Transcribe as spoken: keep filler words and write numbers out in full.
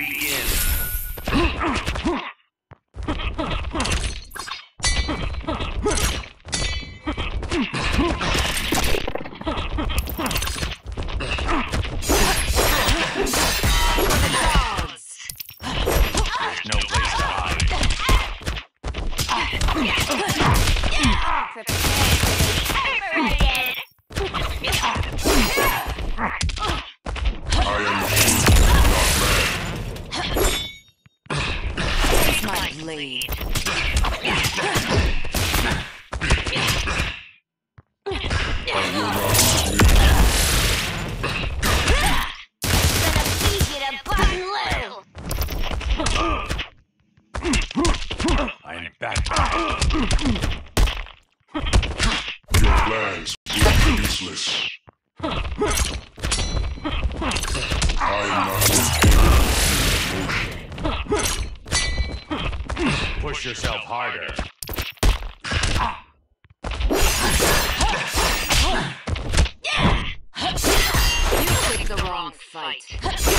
begin. There's no place to hide. I am Here's my blade. I'm back. Your plans are useless. I am not motion. Push yourself harder. You picked the wrong fight.